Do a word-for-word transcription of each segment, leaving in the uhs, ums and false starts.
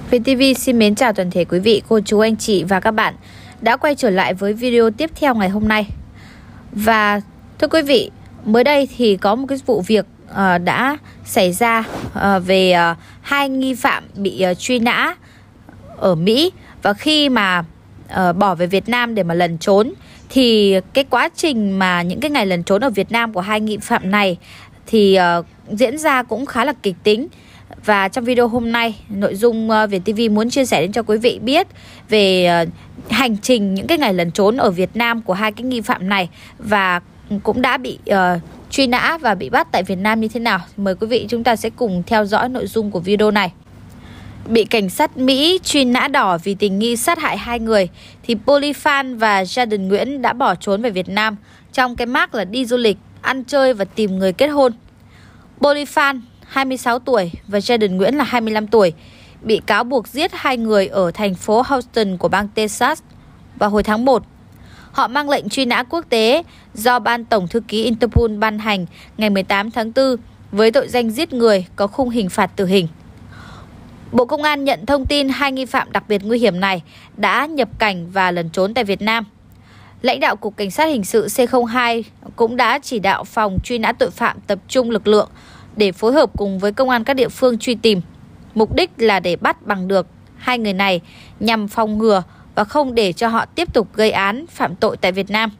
vê tê vê xin mến chào toàn thể quý vị, cô chú, anh chị và các bạn đã quay trở lại với video tiếp theo ngày hôm nay. Và thưa quý vị, mới đây thì có một cái vụ việc uh, đã xảy ra uh, về uh, hai nghi phạm bị uh, truy nã ở Mỹ. Và khi mà uh, bỏ về Việt Nam để mà lẩn trốn thì cái quá trình mà những cái ngày lẩn trốn ở Việt Nam của hai nghi phạm này thì uh, diễn ra cũng khá là kịch tính. Và trong video hôm nay, nội dung uh, vê tê vê muốn chia sẻ đến cho quý vị biết về uh, hành trình những cái ngày lẩn trốn ở Việt Nam của hai cái nghi phạm này và cũng đã bị uh, truy nã và bị bắt tại Việt Nam như thế nào. Mời quý vị chúng ta sẽ cùng theo dõi nội dung của video này. Bị cảnh sát Mỹ truy nã đỏ vì tình nghi sát hại hai người thì Polyphan và Jaden Nguyễn đã bỏ trốn về Việt Nam trong cái mác là đi du lịch, ăn chơi và tìm người kết hôn. Polyphan hai mươi sáu tuổi và Jaden Nguyễn là hai mươi lăm tuổi bị cáo buộc giết hai người ở thành phố Houston của bang Texas vào hồi tháng một. Họ mang lệnh truy nã quốc tế do Ban Tổng thư ký Interpol ban hành ngày mười tám tháng tư với tội danh giết người có khung hình phạt tử hình. Bộ Công an nhận thông tin hai nghi phạm đặc biệt nguy hiểm này đã nhập cảnh và lẩn trốn tại Việt Nam. Lãnh đạo Cục Cảnh sát Hình sự C không hai cũng đã chỉ đạo phòng truy nã tội phạm tập trung lực lượng để phối hợp cùng với công an các địa phương truy tìm. Mục đích là để bắt bằng được hai người này nhằm phòng ngừa và không để cho họ tiếp tục gây án phạm tội tại Việt Nam.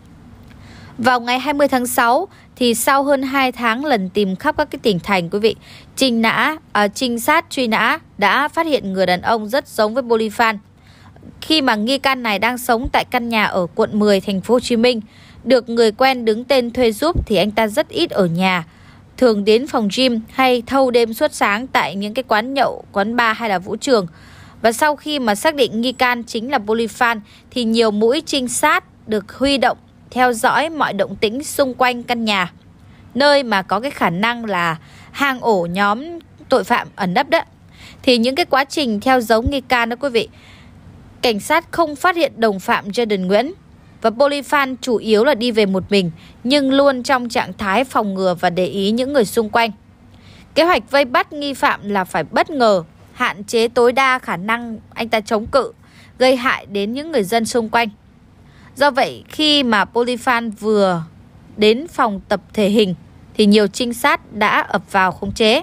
Vào ngày hai mươi tháng sáu thì sau hơn hai tháng lần tìm khắp các cái tỉnh thành, quý vị, trinh nã, à, trinh sát truy nã đã phát hiện người đàn ông rất giống với Polyphan. Khi mà nghi can này đang sống tại căn nhà ở quận mười thành phố Hồ Chí Minh, được người quen đứng tên thuê giúp thì anh ta rất ít ở nhà, thường đến phòng gym hay thâu đêm suốt sáng tại những cái quán nhậu, quán bar hay là vũ trường. Và sau khi mà xác định nghi can chính là Polyphan thì nhiều mũi trinh sát được huy động theo dõi mọi động tĩnh xung quanh căn nhà, nơi mà có cái khả năng là hang ổ nhóm tội phạm ẩn nấp đó. Thì những cái quá trình theo dấu nghi can đó quý vị, cảnh sát không phát hiện đồng phạm Jaden Nguyễn. Và Polyphan chủ yếu là đi về một mình, nhưng luôn trong trạng thái phòng ngừa và để ý những người xung quanh. Kế hoạch vây bắt nghi phạm là phải bất ngờ, hạn chế tối đa khả năng anh ta chống cự, gây hại đến những người dân xung quanh. Do vậy, khi mà Polyphan vừa đến phòng tập thể hình thì nhiều trinh sát đã ập vào khống chế.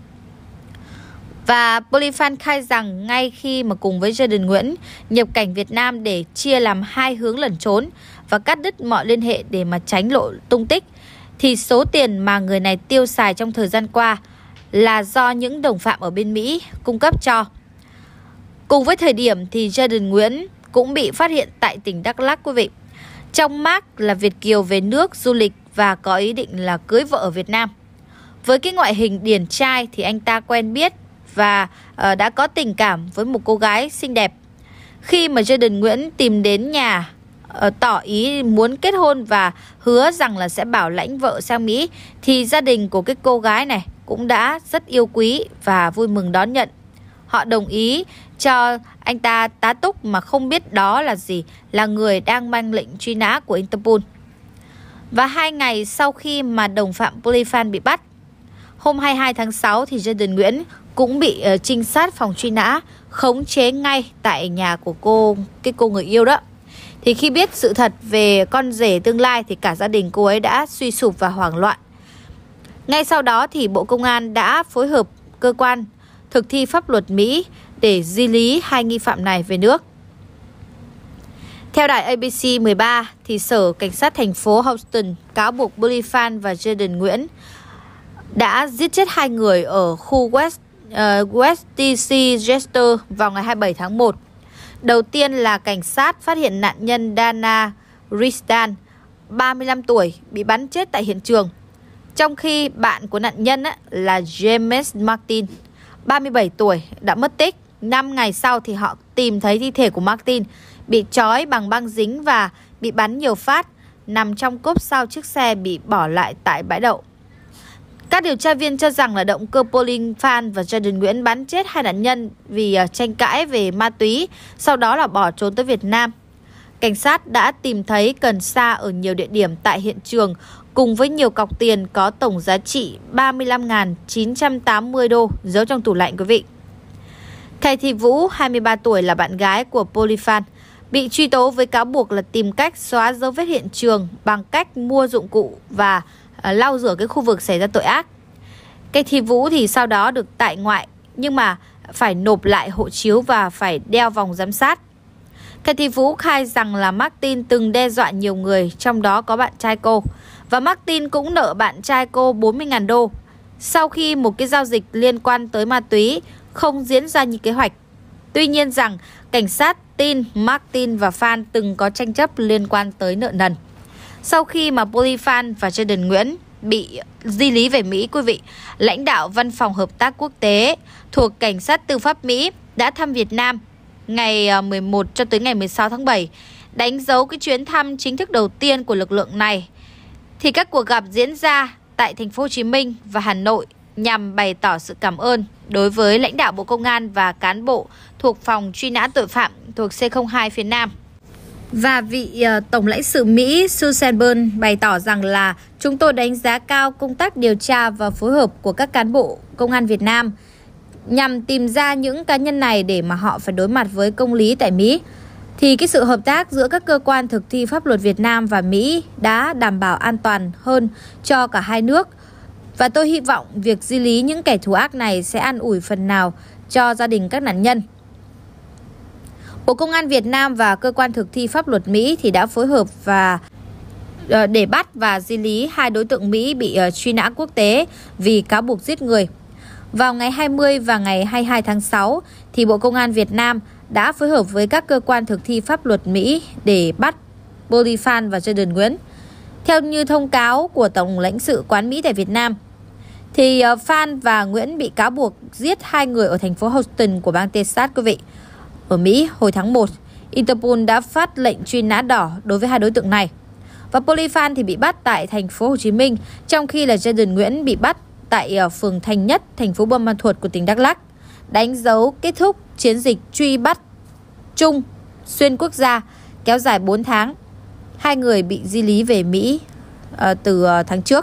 Và Polyphan khai rằng ngay khi mà cùng với Jaden Nguyễn nhập cảnh Việt Nam để chia làm hai hướng lẩn trốn và cắt đứt mọi liên hệ để mà tránh lộ tung tích, thì số tiền mà người này tiêu xài trong thời gian qua là do những đồng phạm ở bên Mỹ cung cấp cho. Cùng với thời điểm thì Jaden Nguyễn cũng bị phát hiện tại tỉnh Đắk Lắk, quý vị, trong mác là Việt kiều về nước du lịch và có ý định là cưới vợ ở Việt Nam. Với cái ngoại hình điển trai thì anh ta quen biết và uh, đã có tình cảm với một cô gái xinh đẹp. Khi mà Jaden Nguyễn tìm đến nhà uh, tỏ ý muốn kết hôn và hứa rằng là sẽ bảo lãnh vợ sang Mỹ, thì gia đình của cái cô gái này cũng đã rất yêu quý và vui mừng đón nhận. Họ đồng ý cho anh ta tá túc mà không biết đó là gì, là người đang mang lệnh truy nã của Interpol. Và hai ngày sau khi mà đồng phạm Polyphan bị bắt, hôm hai mươi hai tháng sáu thì Jaden Nguyễn cũng bị uh, trinh sát phòng truy nã khống chế ngay tại nhà của cô, cái cô người yêu đó. Thì khi biết sự thật về con rể tương lai thì cả gia đình cô ấy đã suy sụp và hoảng loạn. Ngay sau đó thì Bộ Công an đã phối hợp cơ quan thực thi pháp luật Mỹ để di lý hai nghi phạm này về nước. Theo đài A B C mười ba thì Sở Cảnh sát thành phố Houston cáo buộc Polyphan và Jaden Nguyễn đã giết chết hai người ở khu West, uh, West T C Chester vào ngày hai mươi bảy tháng một. Đầu tiên là cảnh sát phát hiện nạn nhân Dana Risdan, ba mươi lăm tuổi, bị bắn chết tại hiện trường. Trong khi bạn của nạn nhân á, là James Martin, ba mươi bảy tuổi, đã mất tích. năm ngày sau thì họ tìm thấy thi thể của Martin bị trói bằng băng dính và bị bắn nhiều phát, nằm trong cốp sau chiếc xe bị bỏ lại tại bãi đậu. Các điều tra viên cho rằng là động cơ Polyphan và Jaden Nguyễn bắn chết hai nạn nhân vì uh, tranh cãi về ma túy, sau đó là bỏ trốn tới Việt Nam. Cảnh sát đã tìm thấy cần sa ở nhiều địa điểm tại hiện trường cùng với nhiều cọc tiền có tổng giá trị ba mươi lăm nghìn chín trăm tám mươi đô giấu trong tủ lạnh, quý vị. Thị Vũ, hai mươi ba tuổi, là bạn gái của Polyphan, bị truy tố với cáo buộc là tìm cách xóa dấu vết hiện trường bằng cách mua dụng cụ và lau rửa cái khu vực xảy ra tội ác. Thị Vũ thì sau đó được tại ngoại nhưng mà phải nộp lại hộ chiếu và phải đeo vòng giám sát. Thị Vũ khai rằng là Martin từng đe dọa nhiều người, trong đó có bạn trai cô, và Martin cũng nợ bạn trai cô bốn mươi nghìn đô sau khi một cái giao dịch liên quan tới ma túy không diễn ra như kế hoạch. Tuy nhiên rằng cảnh sát tin Martin và Phan từng có tranh chấp liên quan tới nợ nần. Sau khi mà Polyphan và Jayden Nguyễn bị di lý về Mỹ, quý vị, lãnh đạo Văn phòng Hợp tác Quốc tế thuộc Cảnh sát Tư pháp Mỹ đã thăm Việt Nam ngày mười một cho tới ngày mười sáu tháng bảy, đánh dấu cái chuyến thăm chính thức đầu tiên của lực lượng này. Thì các cuộc gặp diễn ra tại thành phố Hồ Chí Minh và Hà Nội nhằm bày tỏ sự cảm ơn đối với lãnh đạo Bộ Công an và cán bộ thuộc phòng truy nã tội phạm thuộc C không hai phía Nam. Và vị uh, Tổng lãnh sự Mỹ Susan Byrne bày tỏ rằng là chúng tôi đánh giá cao công tác điều tra và phối hợp của các cán bộ Công an Việt Nam nhằm tìm ra những cá nhân này để mà họ phải đối mặt với công lý tại Mỹ. Thì cái sự hợp tác giữa các cơ quan thực thi pháp luật Việt Nam và Mỹ đã đảm bảo an toàn hơn cho cả hai nước. Và tôi hy vọng việc di lý những kẻ thù ác này sẽ an ủi phần nào cho gia đình các nạn nhân. Bộ Công an Việt Nam và cơ quan thực thi pháp luật Mỹ thì đã phối hợp và để bắt và di lý hai đối tượng Mỹ bị truy nã quốc tế vì cáo buộc giết người. Vào ngày hai mươi và ngày hai mươi hai tháng sáu thì Bộ Công an Việt Nam đã phối hợp với các cơ quan thực thi pháp luật Mỹ để bắt Polyphan và Jayden Nguyễn. Theo như thông cáo của Tổng lãnh sự quán Mỹ tại Việt Nam, thì Phan và Nguyễn bị cáo buộc giết hai người ở thành phố Houston của bang Texas, quý vị. Ở Mỹ, hồi tháng một, Interpol đã phát lệnh truy nã đỏ đối với hai đối tượng này. Và Polyphan thì bị bắt tại thành phố Hồ Chí Minh, trong khi là Jayden Nguyễn bị bắt tại phường Thành Nhất, thành phố Buôn Ma Thuột của tỉnh Đắk Lắk, đánh dấu kết thúc chiến dịch truy bắt chung xuyên quốc gia kéo dài bốn tháng. Hai người bị di lý về Mỹ uh, từ uh, tháng trước.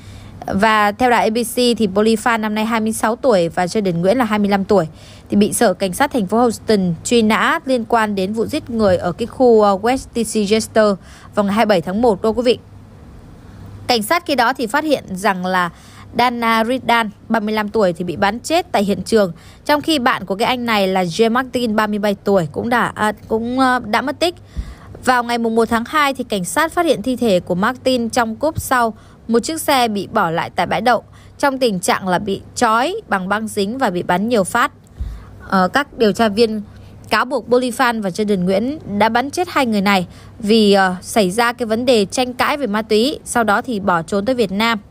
Và theo đài A B C thì Polyphan năm nay hai mươi sáu tuổi và Jayden Nguyễn là hai mươi lăm tuổi thì bị Sở Cảnh sát thành phố Houston truy nã liên quan đến vụ giết người ở cái khu uh, West Chester vào ngày hai mươi bảy tháng một đó quý vị. Cảnh sát khi đó thì phát hiện rằng là Dana Ridan, ba mươi lăm tuổi thì bị bắn chết tại hiện trường, trong khi bạn của cái anh này là J. Martin, ba mươi bảy tuổi cũng đã à, cũng uh, đã mất tích. Vào ngày mùng một tháng hai thì cảnh sát phát hiện thi thể của Martin trong cốp sau một chiếc xe bị bỏ lại tại bãi đậu trong tình trạng là bị trói bằng băng dính và bị bắn nhiều phát. Ờ, các điều tra viên cáo buộc Polyphan và Jayden Nguyễn đã bắn chết hai người này vì uh, xảy ra cái vấn đề tranh cãi về ma túy, sau đó thì bỏ trốn tới Việt Nam.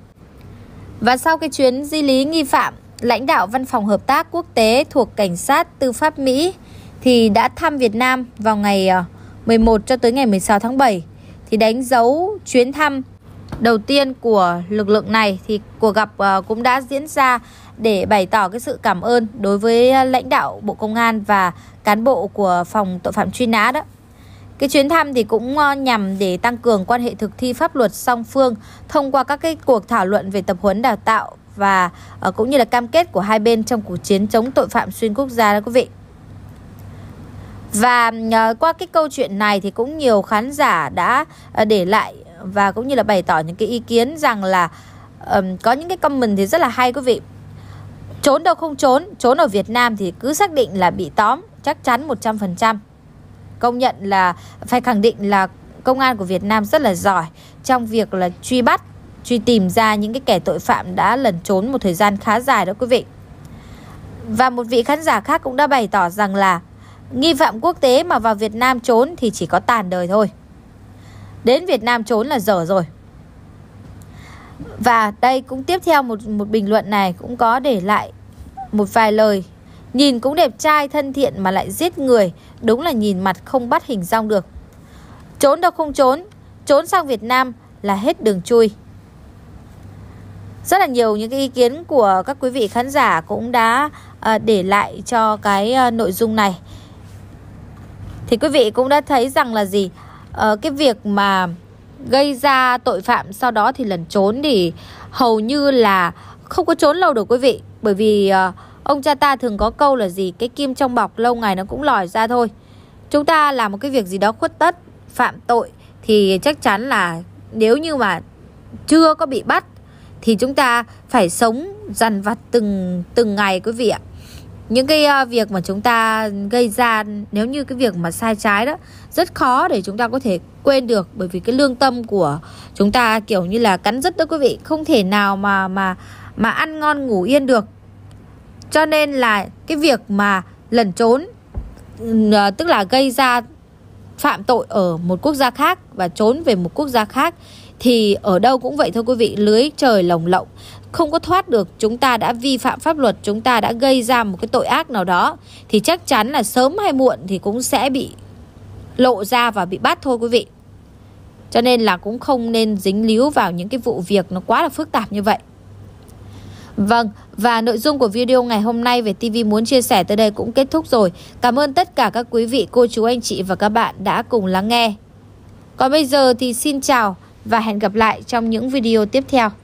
Và sau cái chuyến di lý nghi phạm, lãnh đạo Văn phòng Hợp tác Quốc tế thuộc Cảnh sát Tư pháp Mỹ thì đã thăm Việt Nam vào ngày uh, mười một cho tới ngày mười sáu tháng bảy. Thì đánh dấu chuyến thăm đầu tiên của lực lượng này thì cuộc gặp uh, cũng đã diễn ra để bày tỏ cái sự cảm ơn đối với lãnh đạo Bộ Công an và cán bộ của phòng tội phạm truy nã đó. Cái chuyến thăm thì cũng uh, nhằm để tăng cường quan hệ thực thi pháp luật song phương thông qua các cái cuộc thảo luận về tập huấn đào tạo và uh, cũng như là cam kết của hai bên trong cuộc chiến chống tội phạm xuyên quốc gia đó quý vị. Và uh, qua cái câu chuyện này thì cũng nhiều khán giả đã uh, để lại và cũng như là bày tỏ những cái ý kiến rằng là um, có những cái comment thì rất là hay quý vị. Trốn đâu không trốn, trốn ở Việt Nam thì cứ xác định là bị tóm, chắc chắn một trăm phần trăm. Công nhận là phải khẳng định là công an của Việt Nam rất là giỏi trong việc là truy bắt, truy tìm ra những cái kẻ tội phạm đã lẩn trốn một thời gian khá dài đó quý vị. Và một vị khán giả khác cũng đã bày tỏ rằng là nghi phạm quốc tế mà vào Việt Nam trốn thì chỉ có tàn đời thôi. Đến Việt Nam trốn là dở rồi. Và đây cũng tiếp theo một, một bình luận này cũng có để lại một vài lời. Nhìn cũng đẹp trai, thân thiện mà lại giết người, đúng là nhìn mặt không bắt hình dong được. Trốn đâu không trốn, trốn sang Việt Nam là hết đường chui. Rất là nhiều những cái ý kiến của các quý vị khán giả cũng đã uh, để lại cho cái uh, nội dung này. Thì quý vị cũng đã thấy rằng là gì? Uh, cái việc mà gây ra tội phạm sau đó thì lẩn trốn thì hầu như là không có trốn lâu được quý vị. Bởi vì uh, Ông cha ta thường có câu là gì? Cái kim trong bọc lâu ngày nó cũng lòi ra thôi. Chúng ta làm một cái việc gì đó khuất tất, phạm tội thì chắc chắn là nếu như mà chưa có bị bắt thì chúng ta phải sống dằn vặt từng từng ngày quý vị ạ. Những cái uh, việc mà chúng ta gây ra, nếu như cái việc mà sai trái đó, rất khó để chúng ta có thể quên được. Bởi vì cái lương tâm của chúng ta kiểu như là cắn rứt đó quý vị, không thể nào mà mà mà ăn ngon ngủ yên được. Cho nên là cái việc mà lẩn trốn, uh, tức là gây ra phạm tội ở một quốc gia khác và trốn về một quốc gia khác, thì ở đâu cũng vậy thôi quý vị, lưới trời lồng lộng, không có thoát được. Chúng ta đã vi phạm pháp luật, chúng ta đã gây ra một cái tội ác nào đó thì chắc chắn là sớm hay muộn thì cũng sẽ bị lộ ra và bị bắt thôi quý vị. Cho nên là cũng không nên dính líu vào những cái vụ việc nó quá là phức tạp như vậy. Vâng, và nội dung của video ngày hôm nay về ti vi muốn chia sẻ tới đây cũng kết thúc rồi. Cảm ơn tất cả các quý vị, cô chú, anh chị và các bạn đã cùng lắng nghe. Còn bây giờ thì xin chào và hẹn gặp lại trong những video tiếp theo.